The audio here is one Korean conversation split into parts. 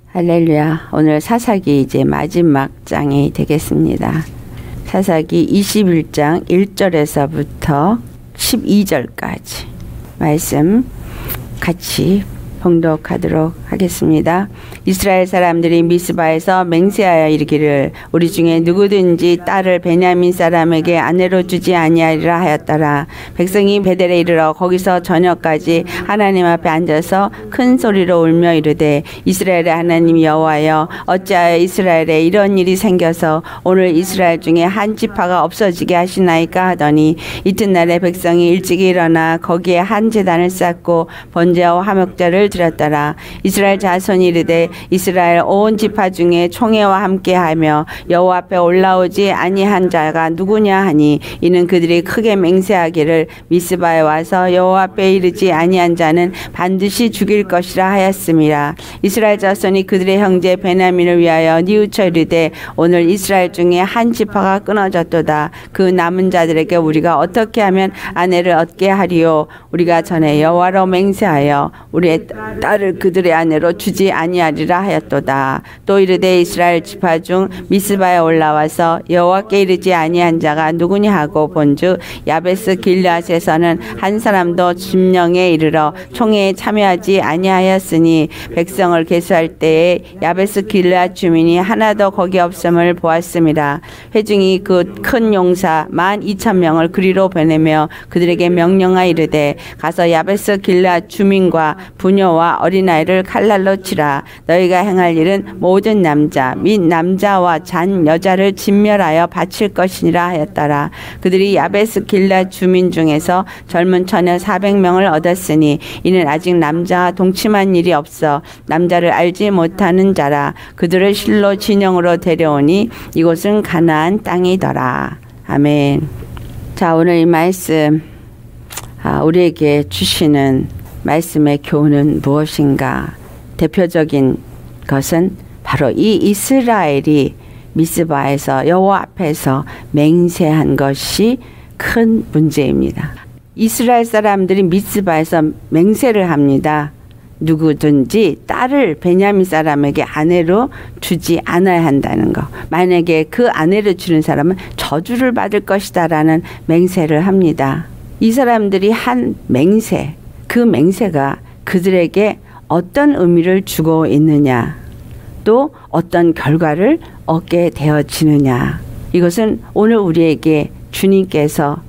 할렐루야. 오늘 사사기 이제 마지막 장이 되겠습니다. 사사기 21장 1절에서부터 12절까지 말씀 같이 봉독하도록 하겠습니다. 이스라엘 사람들이 미스바에서 맹세하여 이르기를 우리 중에 누구든지 딸을 베냐민 사람에게 아내로 주지 아니하리라 하였더라. 백성이 베델에 이르러 거기서 저녁까지 하나님 앞에 앉아서 큰 소리로 울며 이르되 이스라엘의 하나님 여호와여 어찌하여 이스라엘에 이런 일이 생겨서 오늘 이스라엘 중에 한 지파가 없어지게 하시나이까 하더니 이튿날에 백성이 일찍 일어나 거기에 한 제단을 쌓고 번제와 화목제를 드렸더라. 이스라엘 자손이 이르되 이스라엘 온 지파 중에 총회와 함께하며 여호와 앞에 올라오지 아니한 자가 누구냐 하니 이는 그들이 크게 맹세하기를 미스바에 와서 여호와 앞에 이르지 아니한 자는 반드시 죽일 것이라 하였음이라. 이스라엘 자손이 그들의 형제 베냐민을 위하여 뉘우쳐 이르되 오늘 이스라엘 중에 한 지파가 끊어졌도다. 그 남은 자들에게 우리가 어떻게 하면 아내를 얻게 하리요. 우리가 전에 여호와로 맹세하여 우리의 딸을 그들의 아내로 주지 아니하리라 하였도다. 또 이르되 이스라엘 지파 중 미스바에 올라와서 여호와께 이르지 아니한 자가 누구냐 하고 본즉 야베스 길앗에서는 한 사람도 점령에 이르러 총회에 참여하지 아니하였으니 백성을 계수할 때에 야베스 길앗 주민이 하나도 거기 없음을 보았습니다. 회중이 그 큰 용사 12,000명을 그리로 보내며 그들에게 명령하 이르되 가서 야베스 길앗 주민과 부녀와 어린아이를 칼날로 치라. 너희가 행할 일은 모든 남자 및 남자와 잔 여자를 진멸하여 바칠 것이니라 하였더라. 그들이 야베스 길앗 주민 중에서 젊은 처녀 400명을 얻었으니 이는 아직 남자와 동침한 일이 없어 남자를 알지 못하는 자라. 그들을 실로 진영으로 데려오니 이곳은 가나안 땅이더라. 아멘. 자, 오늘 이 말씀 우리에게 주시는 말씀의 교훈은 무엇인가? 대표적인 것은 바로 이 이스라엘이 미스바에서 여호와 앞에서 맹세한 것이 큰 문제입니다. 이스라엘 사람들이 미스바에서 맹세를 합니다. 누구든지 딸을 베냐민 사람에게 아내로 주지 않아야 한다는 거. 만약에 그 아내를 주는 사람은 저주를 받을 것이다 라는 맹세를 합니다. 이 사람들이 한 맹세, 그 맹세가 그들에게 어떤 의미를 주고 있느냐, 또 어떤 결과를 얻게 되어지느냐. 이것은 오늘 우리에게 주님께서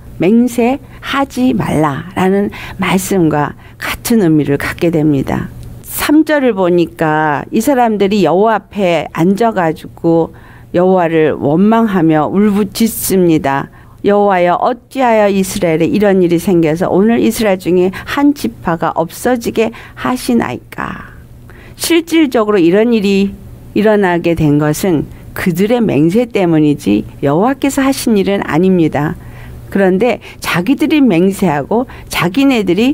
맹세하지 말라라는 말씀과 같은 의미를 갖게 됩니다. 3절을 보니까 이 사람들이 여호와 앞에 앉아가지고 여호와를 원망하며 울부짖습니다. 여호와여 어찌하여 이스라엘에 이런 일이 생겨서 오늘 이스라엘 중에 한 지파가 없어지게 하시나이까. 실질적으로 이런 일이 일어나게 된 것은 그들의 맹세 때문이지 여호와께서 하신 일은 아닙니다. 그런데 자기들이 맹세하고 자기네들이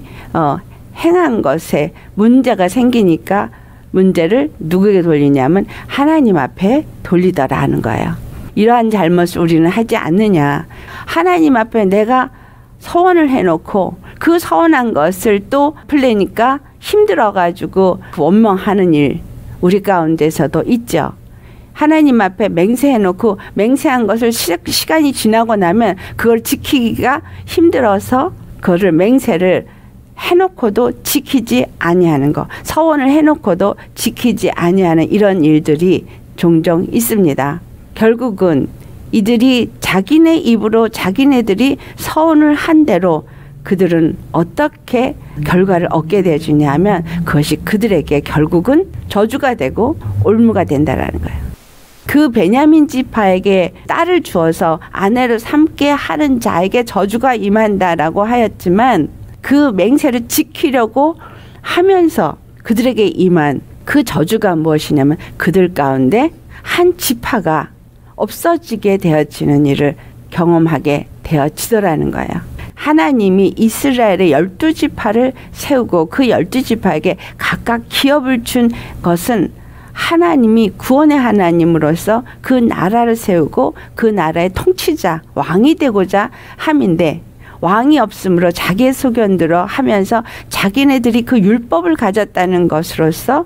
행한 것에 문제가 생기니까 문제를 누구에게 돌리냐면 하나님 앞에 돌리더라 하는 거예요. 이러한 잘못을 우리는 하지 않느냐. 하나님 앞에 내가 서원을 해놓고 그 서원한 것을 또 풀려니까 힘들어가지고 원망하는 일 우리 가운데서도 있죠. 하나님 앞에 맹세해놓고 맹세한 것을 시간이 지나고 나면 그걸 지키기가 힘들어서 그거를 맹세를 해놓고도 지키지 아니하는 거, 서원을 해놓고도 지키지 아니하는 이런 일들이 종종 있습니다. 결국은 이들이 자기네 입으로 자기네들이 서원을 한 대로 그들은 어떻게 결과를 얻게 되어주냐 하면 그것이 그들에게 결국은 저주가 되고 올무가 된다라는 거예요. 그 베냐민 지파에게 딸을 주어서 아내로 삼게 하는 자에게 저주가 임한다라고 하였지만 그 맹세를 지키려고 하면서 그들에게 임한 그 저주가 무엇이냐면 그들 가운데 한 지파가 없어지게 되어지는 일을 경험하게 되어지더라는 거예요. 하나님이 이스라엘의 12지파를 세우고 그 12지파에게 각각 기업을 준 것은 하나님이 구원의 하나님으로서 그 나라를 세우고 그 나라의 통치자, 왕이 되고자 함인데 왕이 없으므로 자기의 소견대로 하면서 자기네들이 그 율법을 가졌다는 것으로서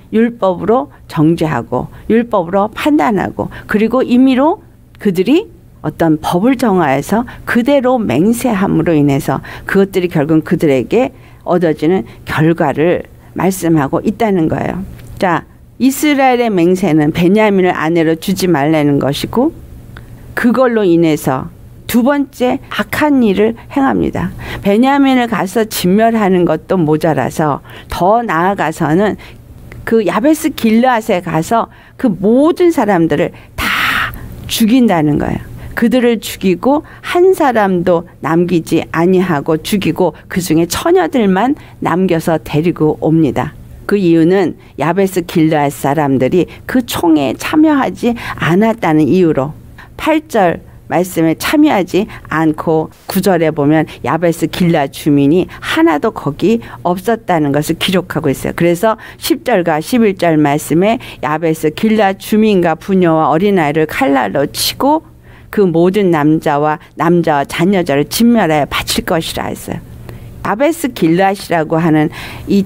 율법으로 정죄하고 율법으로 판단하고 그리고 임의로 그들이 어떤 법을 정하여서 그대로 맹세함으로 인해서 그것들이 결국 그들에게 얻어지는 결과를 말씀하고 있다는 거예요. 자, 이스라엘의 맹세는 베냐민을 아내로 주지 말라는 것이고 그걸로 인해서 두 번째 악한 일을 행합니다. 베냐민을 가서 진멸하는 것도 모자라서 더 나아가서는 그 야베스 길르앗에 가서 그 모든 사람들을 다 죽인다는 거예요. 그들을 죽이고 한 사람도 남기지 아니하고 죽이고 그중에 처녀들만 남겨서 데리고 옵니다. 그 이유는 야베스 길르앗 사람들이 그 총에 참여하지 않았다는 이유로 8절 말씀에 참여하지 않고 9절에 보면 야베스 길르앗 주민이 하나도 거기 없었다는 것을 기록하고 있어요. 그래서 10절과 11절 말씀에 야베스 길르앗 주민과 부녀와 어린아이를 칼날로 치고 그 모든 남자와 자녀자를 진멸하여 바칠 것이라 했어요. 야베스 길르앗이라고 하는 이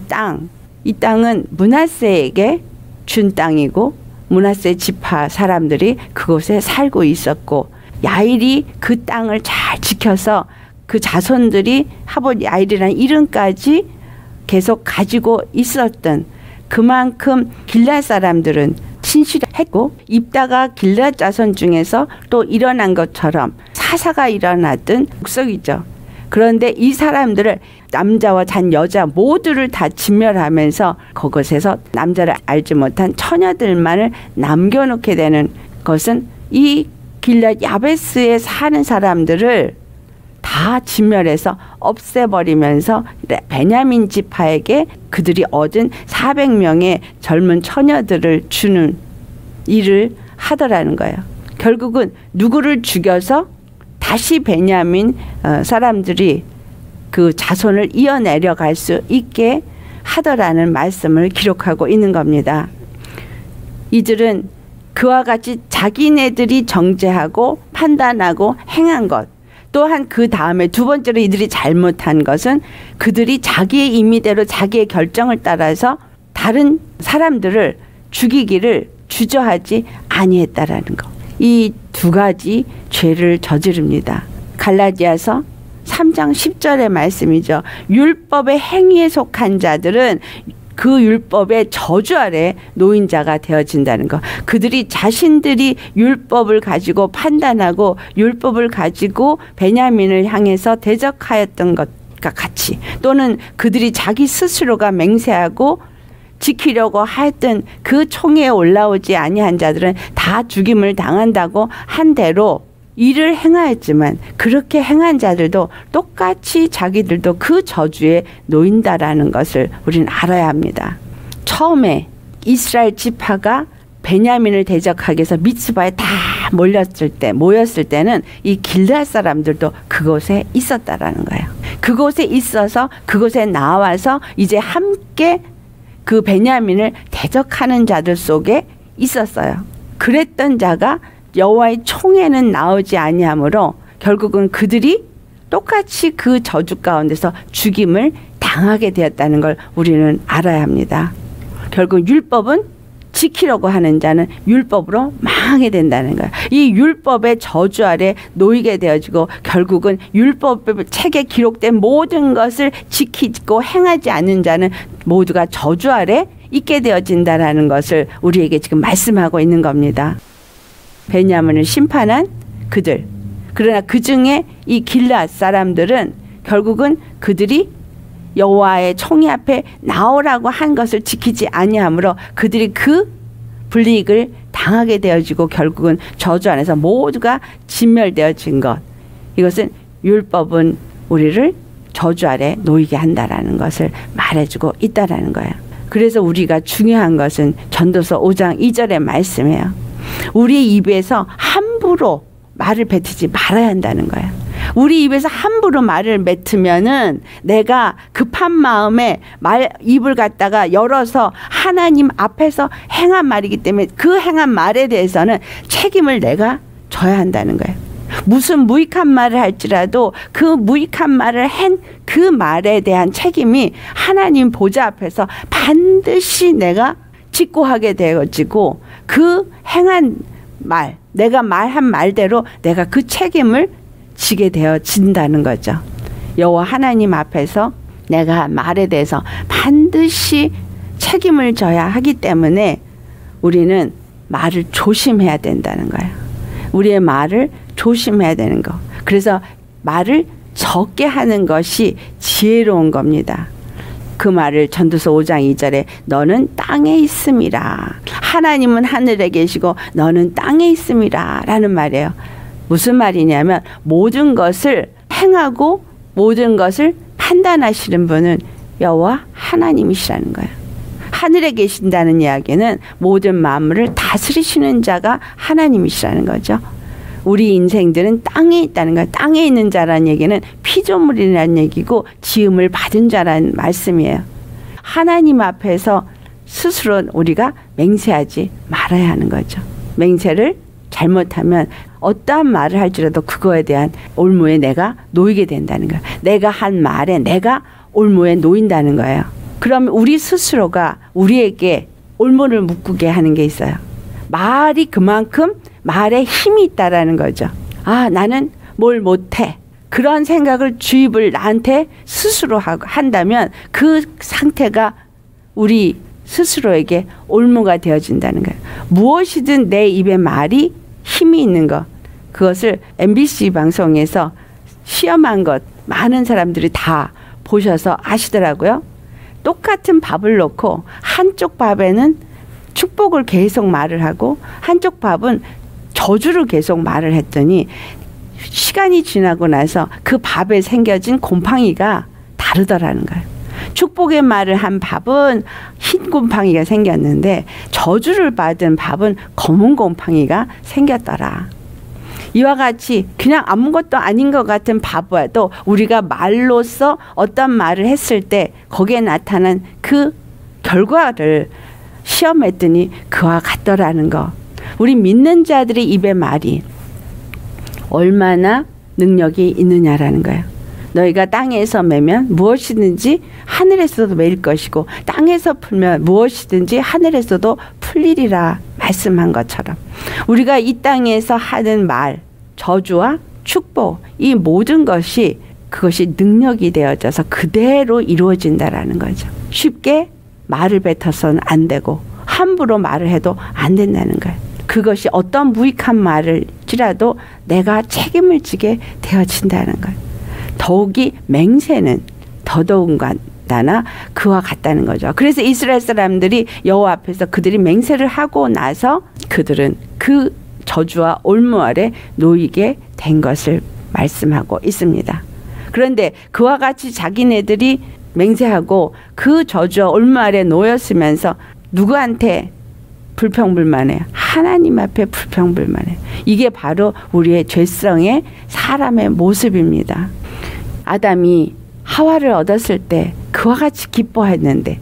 땅은 므낫세에게 준 땅이고 므낫세 지파 사람들이 그곳에 살고 있었고 야일이 그 땅을 잘 지켜서 그 자손들이 하봇 야일이라는 이름까지 계속 가지고 있었던 그만큼 길앗 사람들은 신실했고 입다가 길앗 자손 중에서 또 일어난 것처럼 사사가 일어났던 족속이죠. 그런데 이 사람들을 남자와 여자 모두를 다 진멸하면서 그곳에서 남자를 알지 못한 처녀들만을 남겨놓게 되는 것은 이 길앗 야베스에 사는 사람들을 다 진멸해서 없애버리면서 베냐민 지파에게 그들이 얻은 400명의 젊은 처녀들을 주는 일을 하더라는 거예요. 결국은 누구를 죽여서 다시 베냐민 사람들이 그 자손을 이어내려갈 수 있게 하더라는 말씀을 기록하고 있는 겁니다. 이들은 그와 같이 자기네들이 정죄하고 판단하고 행한 것, 또한 그 다음에 두 번째로 이들이 잘못한 것은 그들이 자기의 임의대로 자기의 결정을 따라서 다른 사람들을 죽이기를 주저하지 아니했다라는 것. 이 두 가지 죄를 저지릅니다. 갈라디아서 3장 10절의 말씀이죠. 율법의 행위에 속한 자들은 그 율법의 저주 아래 노인자가 되어진다는 것. 그들이 자신들이 율법을 가지고 판단하고 율법을 가지고 베냐민을 향해서 대적하였던 것과 같이, 또는 그들이 자기 스스로가 맹세하고 지키려고 하였던 그 총에 올라오지 아니한 자들은 다 죽임을 당한다고 한 대로 일을 행하였지만 그렇게 행한 자들도 똑같이 자기들도 그 저주에 놓인다라는 것을 우리는 알아야 합니다. 처음에 이스라엘 지파가 베냐민을 대적하기 위해서 미스바에 다 모였을 때는 이 길앗 사람들도 그곳에 있었다라는 거예요. 그곳에 있어서 그곳에 나와서 이제 함께 그 베냐민을 대적하는 자들 속에 있었어요. 그랬던 자가 여호와의 총에는 나오지 아니하므로 결국은 그들이 똑같이 그 저주 가운데서 죽임을 당하게 되었다는 걸 우리는 알아야 합니다. 결국 율법은 지키려고 하는 자는 율법으로 망하게 된다는 거예요. 이 율법의 저주 아래 놓이게 되어지고 결국은 율법 책에 기록된 모든 것을 지키고 행하지 않는 자는 모두가 저주 아래 있게 되어진다는 것을 우리에게 지금 말씀하고 있는 겁니다. 베냐민을 심판한 그들, 그러나 그 중에 이 길앗 사람들은 결국은 그들이 여호와의 총의 앞에 나오라고 한 것을 지키지 아니하므로 그들이 그 불이익을 당하게 되어지고 결국은 저주 안에서 모두가 진멸되어진 것. 이것은 율법은 우리를 저주 아래 놓이게 한다라는 것을 말해주고 있다라는 거예요. 그래서 우리가 중요한 것은 전도서 5장 2절의 말씀이에요. 우리 입에서 함부로 말을 뱉지 말아야 한다는 거예요. 우리 입에서 함부로 말을 뱉으면은 내가 급한 마음에 입을 갖다가 열어서 하나님 앞에서 행한 말이기 때문에 그 행한 말에 대해서는 책임을 내가 져야 한다는 거예요. 무슨 무익한 말을 할지라도 그 무익한 말을 한 그 말에 대한 책임이 하나님 보좌 앞에서 반드시 내가 직고하게 되어지고 그 행한 말, 내가 말한 말대로 내가 그 책임을 지게 되어진다는 거죠. 여호와 하나님 앞에서 내가 말에 대해서 반드시 책임을 져야 하기 때문에 우리는 말을 조심해야 된다는 거예요. 우리의 말을 조심해야 되는 거. 그래서 말을 적게 하는 것이 지혜로운 겁니다. 그 말을 전도서 5장 2절에 너는 땅에 있음이라. 하나님은 하늘에 계시고 너는 땅에 있음이라 라는 말이에요. 무슨 말이냐면 모든 것을 행하고 모든 것을 판단하시는 분은 여호와 하나님이시라는 거예요. 하늘에 계신다는 이야기는 모든 만물을 다스리시는 자가 하나님이시라는 거죠. 우리 인생들은 땅에 있다는 거예요. 땅에 있는 자라는 얘기는 피조물이라는 얘기고 지음을 받은 자라는 말씀이에요. 하나님 앞에서 스스로 우리가 맹세하지 말아야 하는 거죠. 맹세를 잘못하면 어떠한 말을 할지라도 그거에 대한 올무에 내가 놓이게 된다는 거예요. 내가 한 말에 내가 올무에 놓인다는 거예요. 그러면 우리 스스로가 우리에게 올무를 묶게 하는 게 있어요. 말이 그만큼 말에 힘이 있다라는 거죠. 아, 나는 뭘 못해. 그런 생각을 주입을 나한테 스스로 한다면 그 상태가 우리 스스로에게 올무가 되어진다는 거예요. 무엇이든 내 입에 말이 힘이 있는 것, 그것을 MBC 방송에서 시험한 것 많은 사람들이 다 보셔서 아시더라고요. 똑같은 밥을 놓고 한쪽 밥에는 축복을 계속 말을 하고 한쪽 밥은 저주를 계속 말을 했더니 시간이 지나고 나서 그 밥에 생겨진 곰팡이가 다르더라는 거예요. 축복의 말을 한 밥은 흰 곰팡이가 생겼는데 저주를 받은 밥은 검은 곰팡이가 생겼더라. 이와 같이 그냥 아무것도 아닌 것 같은 바보도 우리가 말로써 어떤 말을 했을 때 거기에 나타난 그 결과를 시험했더니 그와 같더라는 거. 우리 믿는 자들의 입의 말이 얼마나 능력이 있느냐라는 거예요. 너희가 땅에서 매면 무엇이든지 하늘에서도 매일 것이고 땅에서 풀면 무엇이든지 하늘에서도 풀리리라 말씀한 것처럼 우리가 이 땅에서 하는 말, 저주와 축복, 이 모든 것이 그것이 능력이 되어져서 그대로 이루어진다라는 거죠. 쉽게 말을 뱉어서는 안 되고 함부로 말을 해도 안 된다는 거예요. 그것이 어떤 무익한 말을지라도 내가 책임을 지게 되어진다는 거예요. 더욱이 맹세는 더더군다나 그와 같다는 거죠. 그래서 이스라엘 사람들이 여호와 앞에서 그들이 맹세를 하고 나서 그들은 그 저주와 올무 아래 놓이게 된 것을 말씀하고 있습니다. 그런데 그와 같이 자기네들이 맹세하고 그 저주와 올무 아래 놓였으면서 누구한테 불평불만해요? 하나님 앞에 불평불만해요. 이게 바로 우리의 죄성의 사람의 모습입니다. 아담이 하와를 얻었을 때 그와 같이 기뻐했는데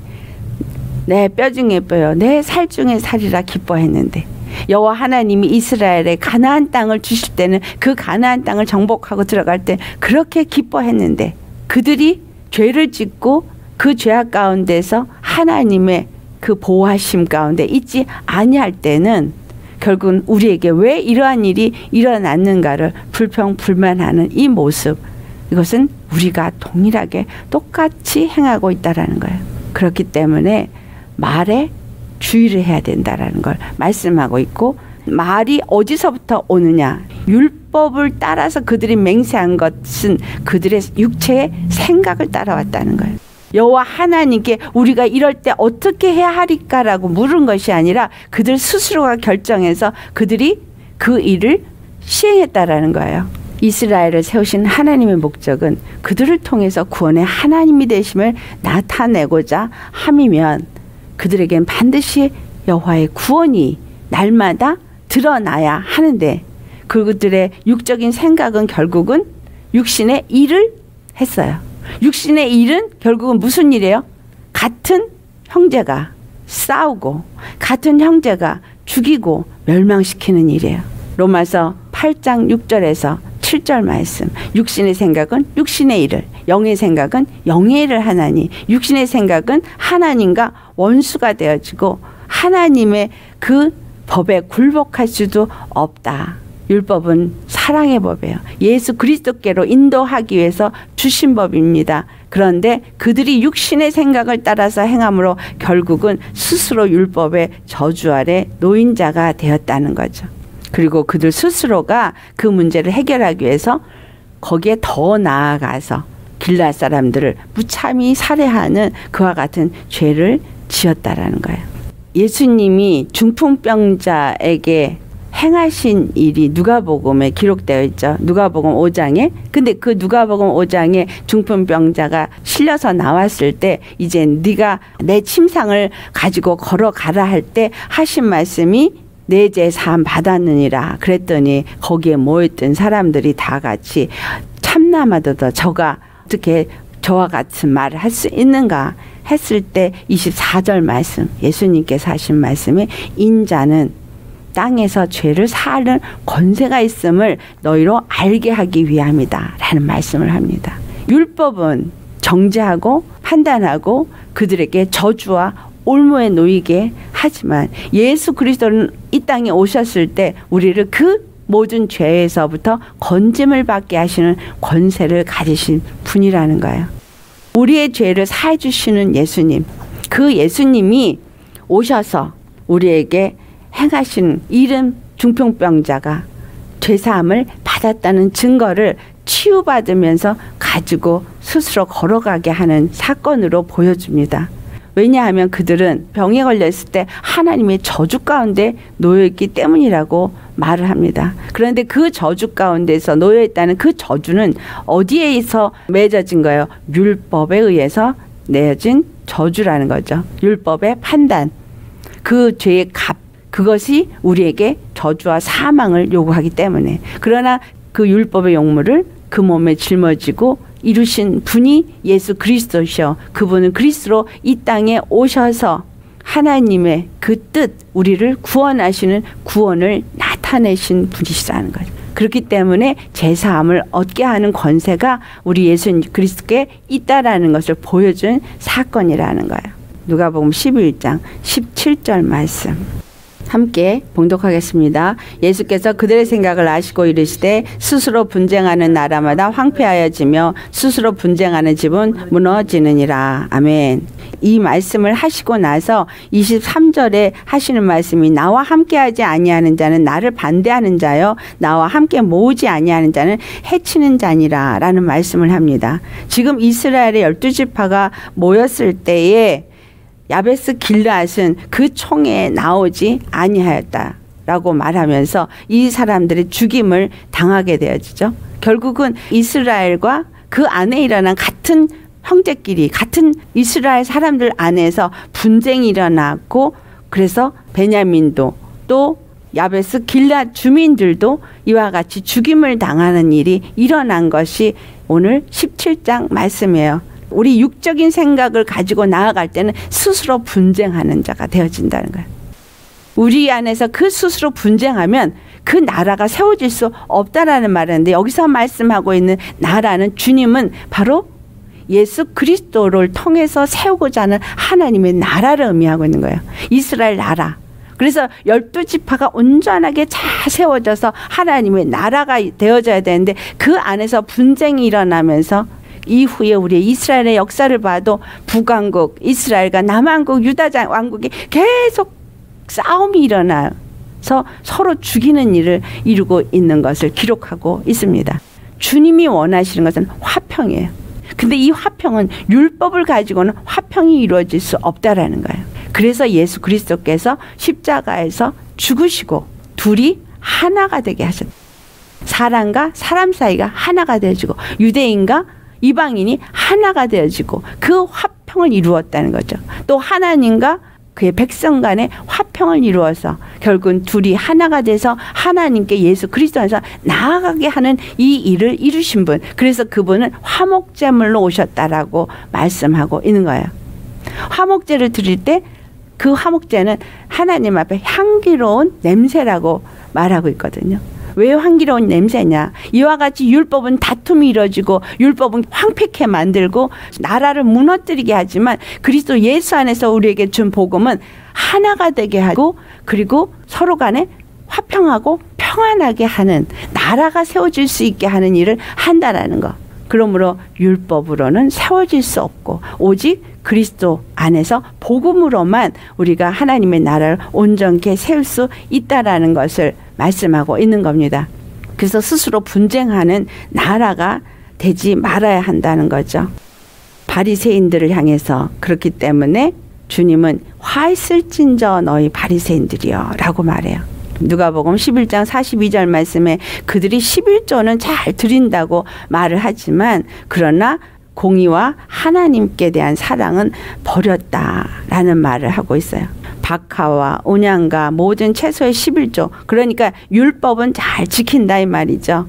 내 뼈 중에 뼈요 내 살 중에 살이라 기뻐했는데 여호와 하나님이 이스라엘에 가나안 땅을 주실 때는 그 가나안 땅을 정복하고 들어갈 때 그렇게 기뻐했는데 그들이 죄를 짓고 그 죄악 가운데서 하나님의 그 보호하심 가운데 있지 아니할 때는 결국은 우리에게 왜 이러한 일이 일어났는가를 불평불만하는 이 모습, 이것은 우리가 동일하게 똑같이 행하고 있다라는 거예요. 그렇기 때문에 말에 주의를 해야 된다라는 걸 말씀하고 있고, 말이 어디서부터 오느냐, 율법을 따라서 그들이 맹세한 것은 그들의 육체의 생각을 따라왔다는 거예요. 여호와 하나님께 우리가 이럴 때 어떻게 해야 하리까라고 물은 것이 아니라 그들 스스로가 결정해서 그들이 그 일을 시행했다라는 거예요. 이스라엘을 세우신 하나님의 목적은 그들을 통해서 구원의 하나님이 되심을 나타내고자 함이면 그들에겐 반드시 여호와의 구원이 날마다 드러나야 하는데, 그들의 육적인 생각은 결국은 육신의 일을 했어요. 육신의 일은 결국은 무슨 일이에요? 같은 형제가 싸우고 같은 형제가 죽이고 멸망시키는 일이에요. 로마서 8장 6절에서 7절 말씀, 육신의 생각은 육신의 일을, 영의 생각은 영의 일을 하나니 육신의 생각은 하나님과 원수가 되어지고 하나님의 그 법에 굴복할 수도 없다. 율법은 사랑의 법이에요. 예수 그리스도께로 인도하기 위해서 주신 법입니다. 그런데 그들이 육신의 생각을 따라서 행함으로 결국은 스스로 율법의 저주 아래 노인자가 되었다는 거죠. 그리고 그들 스스로가 그 문제를 해결하기 위해서 거기에 더 나아가서 길앗 사람들을 무참히 살해하는 그와 같은 죄를 지었다라는 거예요. 예수님이 중풍병자에게 행하신 일이 누가복음에 기록되어 있죠. 누가복음 5장에. 근데 그 누가복음 5장에 중풍병자가 실려서 나왔을 때 이제 네가 내 침상을 가지고 걸어가라 할 때 하신 말씀이 내 죄 사함 받았느니라. 그랬더니 거기에 모였던 사람들이 다 같이 참나마도다 저가 어떻게 저와 같은 말을 할 수 있는가 했을 때 24절 말씀, 예수님께서 하신 말씀이 인자는 땅에서 죄를 사하는 권세가 있음을 너희로 알게 하기 위함이다 라는 말씀을 합니다. 율법은 정죄하고 판단하고 그들에게 저주와 올무에 놓이게 하지만 예수 그리스도는 이 땅에 오셨을 때 우리를 그 모든 죄에서부터 건짐을 받게 하시는 권세를 가지신 분이라는 거예요. 우리의 죄를 사해 주시는 예수님, 그 예수님이 오셔서 우리에게 행하신 이른 중풍병자가 죄사함을 받았다는 증거를 치유받으면서 가지고 스스로 걸어가게 하는 사건으로 보여줍니다. 왜냐하면 그들은 병에 걸렸을 때 하나님의 저주 가운데 놓여있기 때문이라고 말을 합니다. 그런데 그 저주 가운데서 놓여있다는 그 저주는 어디에서 맺어진 거예요? 율법에 의해서 내어진 저주라는 거죠. 율법의 판단, 그 죄의 값, 그것이 우리에게 저주와 사망을 요구하기 때문에. 그러나 그 율법의 용무를 그 몸에 짊어지고 이루신 분이 예수 그리스도시여, 그분은 그리스도로 이 땅에 오셔서 하나님의 그 뜻, 우리를 구원하시는 구원을 나타내신 분이시라는 거죠. 그렇기 때문에 제사함을 얻게 하는 권세가 우리 예수 그리스도께 있다라는 것을 보여준 사건이라는 거예요. 누가복음 11장 17절 말씀 함께 봉독하겠습니다. 예수께서 그들의 생각을 아시고 이르시되 스스로 분쟁하는 나라마다 황폐하여지며 스스로 분쟁하는 집은 무너지느니라. 아멘. 이 말씀을 하시고 나서 23절에 하시는 말씀이 나와 함께하지 아니하는 자는 나를 반대하는 자요 나와 함께 모으지 아니하는 자는 해치는 자니라 라는 말씀을 합니다. 지금 이스라엘의 12지파가 모였을 때에 야베스 길앗은 그 총에 나오지 아니하였다라고 말하면서 이 사람들의 죽임을 당하게 되어지죠. 결국은 이스라엘과 그 안에 일어난 같은 형제끼리 같은 이스라엘 사람들 안에서 분쟁이 일어났고 그래서 베냐민도 또 야베스 길앗 주민들도 이와 같이 죽임을 당하는 일이 일어난 것이 오늘 17장 말씀이에요. 우리 육적인 생각을 가지고 나아갈 때는 스스로 분쟁하는 자가 되어진다는 거예요. 우리 안에서 그 스스로 분쟁하면 그 나라가 세워질 수 없다라는 말인데 여기서 말씀하고 있는 나라는 주님은 바로 예수 그리스도를 통해서 세우고자 하는 하나님의 나라를 의미하고 있는 거예요. 이스라엘 나라. 그래서 12지파가 온전하게 잘 세워져서 하나님의 나라가 되어져야 되는데 그 안에서 분쟁이 일어나면서 이후에 우리 이스라엘의 역사를 봐도 북왕국, 이스라엘과 남왕국, 유다 왕국이 계속 싸움이 일어나서 서로 죽이는 일을 이루고 있는 것을 기록하고 있습니다. 주님이 원하시는 것은 화평이에요. 근데 이 화평은 율법을 가지고는 화평이 이루어질 수 없다라는 거예요. 그래서 예수 그리스도께서 십자가에서 죽으시고 둘이 하나가 되게 하셨다. 사람과 사람 사이가 하나가 되어지고 유대인과 이방인이 하나가 되어지고 그 화평을 이루었다는 거죠. 또 하나님과 그의 백성 간의 화평을 이루어서 결국은 둘이 하나가 돼서 하나님께 예수 그리스도 안에서 나아가게 하는 이 일을 이루신 분. 그래서 그분은 화목제물로 오셨다라고 말씀하고 있는 거예요. 화목제를 드릴 때 그 화목제는 하나님 앞에 향기로운 냄새라고 말하고 있거든요. 왜 향기로운 냄새냐? 이와 같이 율법은 다툼이 이뤄지고 율법은 황폐케 만들고 나라를 무너뜨리게 하지만 그리스도 예수 안에서 우리에게 준 복음은 하나가 되게 하고 그리고 서로 간에 화평하고 평안하게 하는 나라가 세워질 수 있게 하는 일을 한다라는 거. 그러므로 율법으로는 세워질 수 없고 오직 그리스도 안에서 복음으로만 우리가 하나님의 나라를 온전케 세울 수 있다라는 것을 말씀하고 있는 겁니다. 그래서 스스로 분쟁하는 나라가 되지 말아야 한다는 거죠. 바리새인들을 향해서 그렇기 때문에 주님은 화 있을진저 너희 바리새인들이여 라고 말해요. 누가복음 11장 42절 말씀에 그들이 11조는 잘 드린다고 말을 하지만 그러나 공의와 하나님께 대한 사랑은 버렸다라는 말을 하고 있어요. 박하와 온양과 모든 채소의 11조, 그러니까 율법은 잘 지킨다 이 말이죠.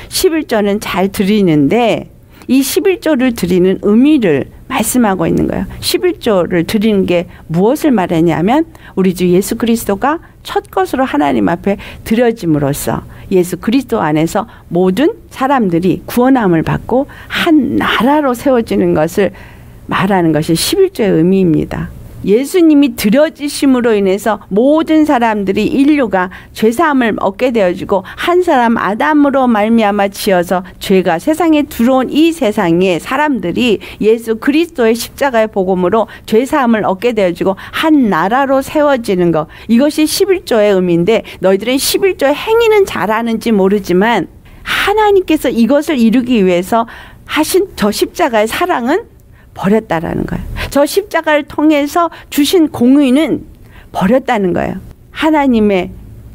11조는 잘 드리는데 이 11조를 드리는 의미를 말씀하고 있는 거예요. 11조를 드리는 게 무엇을 말하냐면 우리 주 예수 그리스도가 첫 것으로 하나님 앞에 드려짐으로써 예수 그리스도 안에서 모든 사람들이 구원함을 받고 한 나라로 세워지는 것을 말하는 것이 11조의 의미입니다. 예수님이 드려지심으로 인해서 모든 사람들이 인류가 죄사함을 얻게 되어지고 한 사람 아담으로 말미암아 지어서 죄가 세상에 들어온 이 세상에 사람들이 예수 그리스도의 십자가의 복음으로 죄사함을 얻게 되어지고 한 나라로 세워지는 것, 이것이 11조의 의미인데 너희들은 11조의 행위는 잘하는지 모르지만 하나님께서 이것을 이루기 위해서 하신 저 십자가의 사랑은 버렸다라는 거예요. 저 십자가를 통해서 주신 공의는 버렸다는 거예요. 하나님의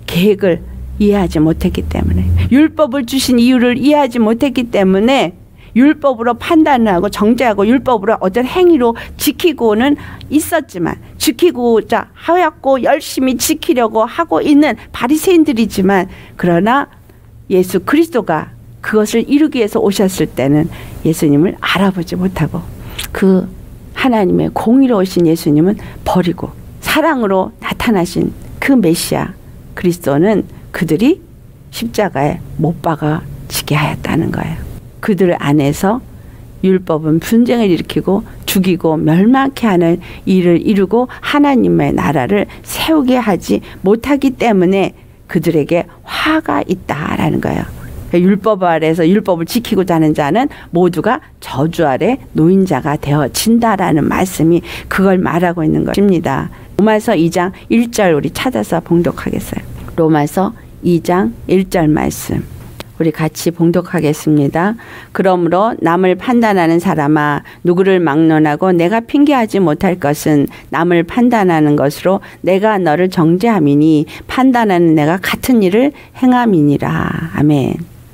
계획을 이해하지 못했기 때문에, 율법을 주신 이유를 이해하지 못했기 때문에 율법으로 판단을 하고 정죄하고 율법으로 어떤 행위로 지키고는 있었지만, 지키고자 하였고 열심히 지키려고 하고 있는 바리새인들이지만, 그러나 예수 그리스도가 그것을 이루기 위해서 오셨을 때는 예수님을 알아보지 못하고 그 하나님의 공의로우신 예수님은 버리고 사랑으로 나타나신 그 메시아 그리스도는 그들이 십자가에 못 박아지게 하였다는 거예요. 그들 안에서 율법은 분쟁을 일으키고 죽이고 멸망케 하는 일을 이루고 하나님의 나라를 세우게 하지 못하기 때문에 그들에게 화가 있다라는 거예요. 율법 아래에서 율법을 지키고자 하는 자는 모두가 저주 아래 노인자가 되어진다라는 말씀이 그걸 말하고 있는 것입니다. 로마서 2장 1절 우리 찾아서 봉독하겠어요. 로마서 2장 1절 말씀 우리 같이 봉독하겠습니다. 그러므로 남을 판단하는 사람아, 누구를 막론하고 내가 핑계하지 못할 것은 남을 판단하는 것으로 내가 너를 정죄함이니 판단하는 내가 같은 일을 행함이니라. 아멘.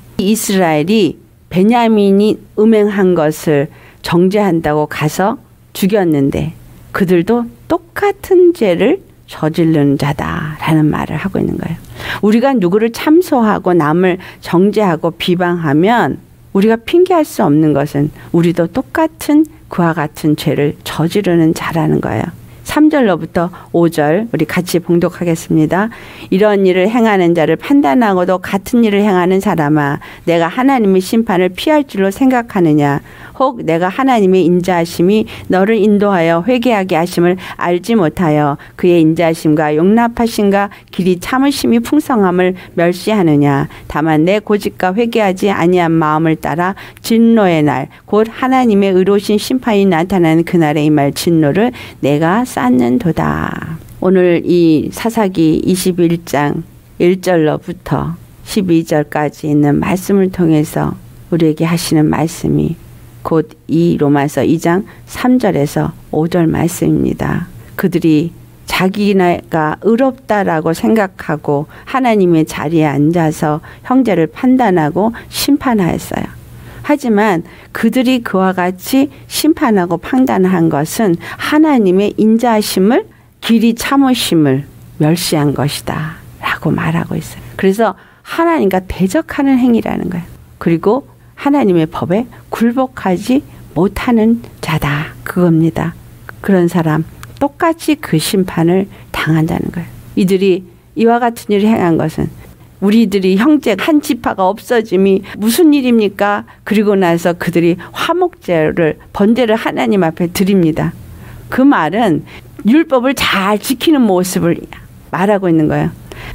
이스라엘이 베냐민이 음행한 것을 정죄한다고 가서 죽였는데 그들도 똑같은 죄를 저지르는 자다라는 말을 하고 있는 거예요. 우리가 누구를 참소하고 남을 정죄하고 비방하면 우리가 핑계할 수 없는 것은 우리도 똑같은 그와 같은 죄를 저지르는 자라는 거예요. 3절로부터 5절 우리 같이 봉독하겠습니다. 이런 일을 행하는 자를 판단하고도 같은 일을 행하는 사람아, 내가 하나님의 심판을 피할 줄로 생각하느냐? 혹 내가 하나님의 인자하심이 너를 인도하여 회개하게 하심을 알지 못하여 그의 인자하심과 용납하심과 길이 참으심이 풍성함을 멸시하느냐? 다만 내 고집과 회개하지 아니한 마음을 따라 진노의 날 곧 하나님의 의로우신 심판이 나타나는 그날에 임할 진노를 내가 쌓는도다. 오늘 이 사사기 21장 1절로부터 12절까지 있는 말씀을 통해서 우리에게 하시는 말씀이 곧 이 로마서 2장 3절에서 5절 말씀입니다. 그들이 자기가 의롭다라고 생각하고 하나님의 자리에 앉아서 형제를 판단하고 심판하였어요. 하지만 그들이 그와 같이 심판하고 판단한 것은 하나님의 인자하심을, 길이 참으심을 멸시한 것이다 라고 말하고 있어요. 그래서 하나님과 대적하는 행위라는 거예요. 그리고 하나님의 법에 굴복하지 못하는 자다, 그겁니다. 그런 사람 똑같이 그 심판을 당한다는 거예요. 이들이 이와 같은 일을 행한 것은 우리들이 형제 한 지파가 없어짐이 무슨 일입니까? 그리고 나서 그들이 화목제를 번제를 하나님 앞에 드립니다. 그 말은 율법을 잘 지키는 모습을 말하고 있는 거예요.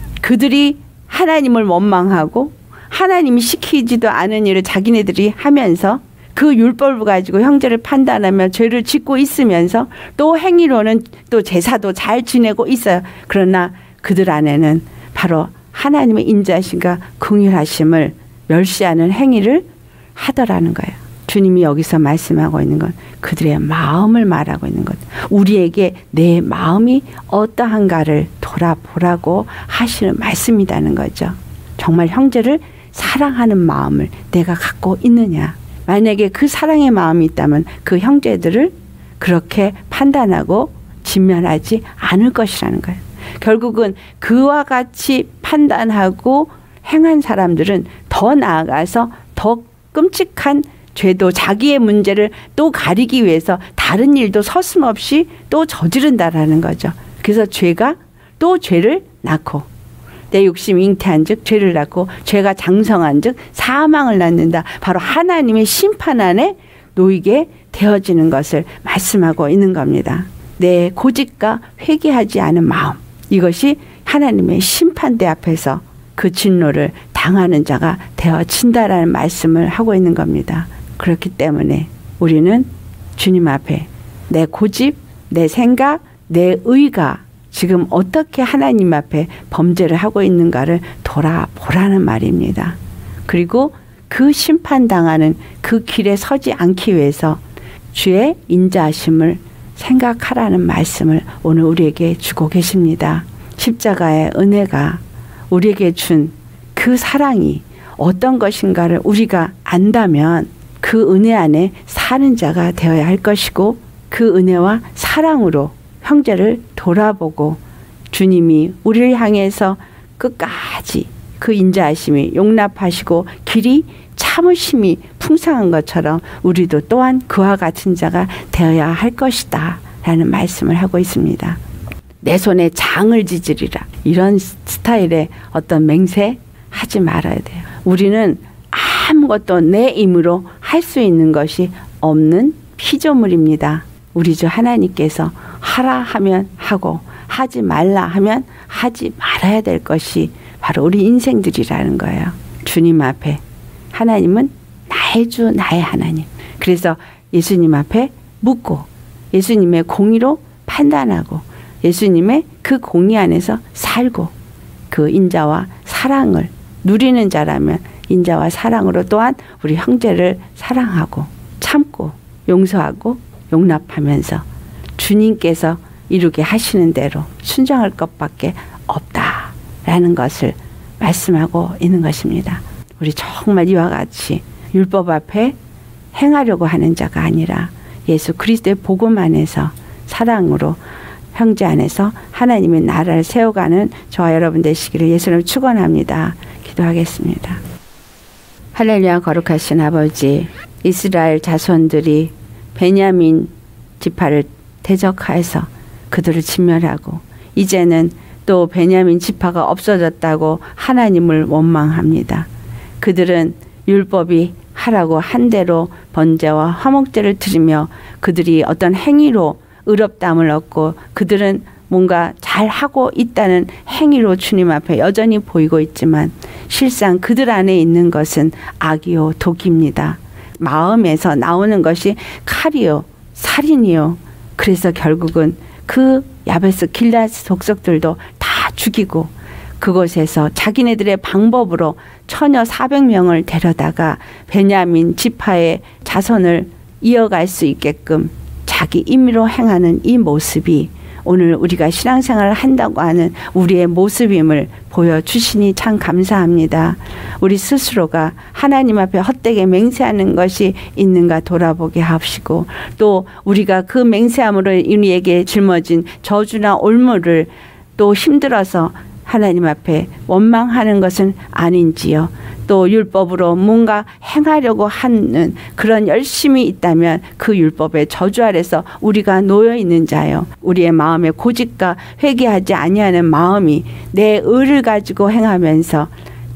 그들이 하나님을 원망하고 하나님이 시키지도 않은 일을 자기네들이 하면서 그 율법을 가지고 형제를 판단하며 죄를 짓고 있으면서 또 행위로는 또 제사도 잘 지내고 있어요. 그러나 그들 안에는 바로 하나님의 인자하심과 긍휼하심을 멸시하는 행위를 하더라는 거예요. 주님이 여기서 말씀하고 있는 건 그들의 마음을 말하고 있는 것. 우리에게 내 마음이 어떠한가를 돌아보라고 하시는 말씀이라는 거죠. 정말 형제를 사랑하는 마음을 내가 갖고 있느냐. 만약에 그 사랑의 마음이 있다면 그 형제들을 그렇게 판단하고 진멸하지 않을 것이라는 거예요. 결국은 그와 같이 판단하고 행한 사람들은 더 나아가서 더 끔찍한 죄도 자기의 문제를 또 가리기 위해서 다른 일도 서슴없이 또 저지른다라는 거죠. 그래서 죄가 또 죄를 낳고 내 욕심이 잉태한 즉 죄를 낳고 죄가 장성한 즉 사망을 낳는다. 바로 하나님의 심판 안에 놓이게 되어지는 것을 말씀하고 있는 겁니다. 내 고집과 회개하지 않은 마음, 이것이 하나님의 심판대 앞에서 그 진노를 당하는 자가 되어진다라는 말씀을 하고 있는 겁니다. 그렇기 때문에 우리는 주님 앞에 내 고집, 내 생각, 내 의가 지금 어떻게 하나님 앞에 범죄를 하고 있는가를 돌아보라는 말입니다. 그리고 그 심판당하는 그 길에 서지 않기 위해서 주의 인자하심을 생각하라는 말씀을 오늘 우리에게 주고 계십니다. 십자가의 은혜가 우리에게 준 그 사랑이 어떤 것인가를 우리가 안다면 그 은혜 안에 사는 자가 되어야 할 것이고 그 은혜와 사랑으로 형제를 돌아보고 주님이 우리를 향해서 끝까지 그 인자하심이 용납하시고 길이 참으심이 풍성한 것처럼 우리도 또한 그와 같은 자가 되어야 할 것이다 라는 말씀을 하고 있습니다. 내 손에 장을 지지리라, 이런 스타일의 어떤 맹세 하지 말아야 돼요. 우리는 아무것도 내 힘으로 할 수 있는 것이 없는 피조물입니다. 우리 주 하나님께서 하라 하면 하고 하지 말라 하면 하지 말아야 될 것이 바로 우리 인생들이라는 거예요. 주님 앞에 하나님은 나의 주 나의 하나님. 그래서 예수님 앞에 묻고 예수님의 공의로 판단하고 예수님의 그 공의 안에서 살고 그 인자와 사랑을 누리는 자라면 인자와 사랑으로 또한 우리 형제를 사랑하고 참고 용서하고 용납하면서 주님께서 이루게 하시는 대로 순종할 것밖에 없다라는 것을 말씀하고 있는 것입니다. 우리 정말 이와 같이 율법 앞에 행하려고 하는 자가 아니라 예수 그리스도의 복음 안에서 사랑으로 형제 안에서 하나님의 나라를 세워가는 저와 여러분 되시기를 예수님을 축원합니다. 기도하겠습니다. 할렐루야. 거룩하신 아버지, 이스라엘 자손들이 베냐민 지파를 대적하여서 그들을 진멸하고 이제는 또 베냐민 지파가 없어졌다고 하나님을 원망합니다. 그들은 율법이 하라고 한 대로 번제와 화목제를 드리며 그들이 어떤 행위로 의롭다함을 얻고 그들은 뭔가 잘하고 있다는 행위로 주님 앞에 여전히 보이고 있지만 실상 그들 안에 있는 것은 악이요 독입니다. 마음에서 나오는 것이 칼이요 살인이요. 그래서 결국은 그 야베스 길앗 족속들도 다 죽이고 그곳에서 자기네들의 방법으로 처녀 400명을 데려다가 베냐민 지파의 자손을 이어갈 수 있게끔 자기 임의로 행하는 이 모습이 오늘 우리가 신앙생활을 한다고 하는 우리의 모습임을 보여주시니 참 감사합니다. 우리 스스로가 하나님 앞에 헛되게 맹세하는 것이 있는가 돌아보게 하시고 또 우리가 그 맹세함으로 우리에게 짊어진 저주나 올무를 또 힘들어서 하나님 앞에 원망하는 것은 아닌지요. 또 율법으로 뭔가 행하려고 하는 그런 열심이 있다면 그 율법의 저주 아래서 우리가 놓여 있는 자요. 우리의 마음에 고집과 회개하지 아니하는 마음이 내 의를 가지고 행하면서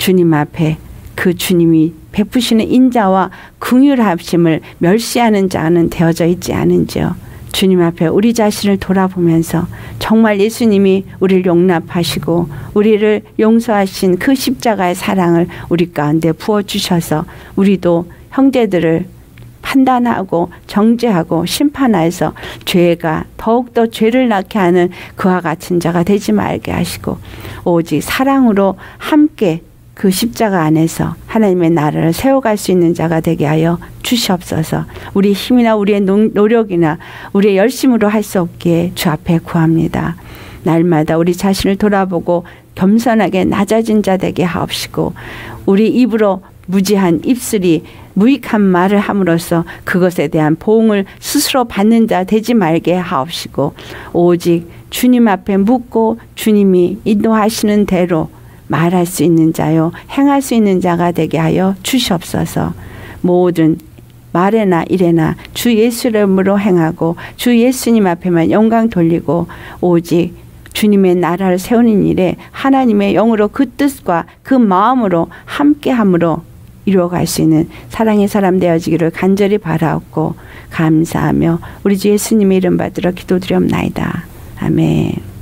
주님 앞에 그 주님이 베푸시는 인자와 긍휼하심을 멸시하는 자는 되어져 있지 않은지요. 주님 앞에 우리 자신을 돌아보면서 정말 예수님이 우리를 용납하시고 우리를 용서하신 그 십자가의 사랑을 우리 가운데 부어주셔서 우리도 형제들을 판단하고 정죄하고 심판하여서 죄가 더욱더 죄를 낳게 하는 그와 같은 자가 되지 말게 하시고 오직 사랑으로 함께 그 십자가 안에서 하나님의 나라를 세워갈 수 있는 자가 되게 하여 주시옵소서. 우리 힘이나 우리의 노력이나 우리의 열심으로 할 수 없기에 주 앞에 구합니다. 날마다 우리 자신을 돌아보고 겸손하게 낮아진 자 되게 하옵시고 우리 입으로 무지한 입술이 무익한 말을 함으로써 그것에 대한 보응을 스스로 받는 자 되지 말게 하옵시고 오직 주님 앞에 묻고 주님이 인도하시는 대로 말할 수 있는 자요 행할 수 있는 자가 되게 하여 주시옵소서. 모든 말에나 일에나 주 예수 이름으로 행하고 주 예수님 앞에만 영광 돌리고 오직 주님의 나라를 세우는 일에 하나님의 영으로 그 뜻과 그 마음으로 함께함으로 이루어갈 수 있는 사랑의 사람 되어지기를 간절히 바라옵고 감사하며 우리 주 예수님의 이름 받들어 기도드리옵나이다. 아멘.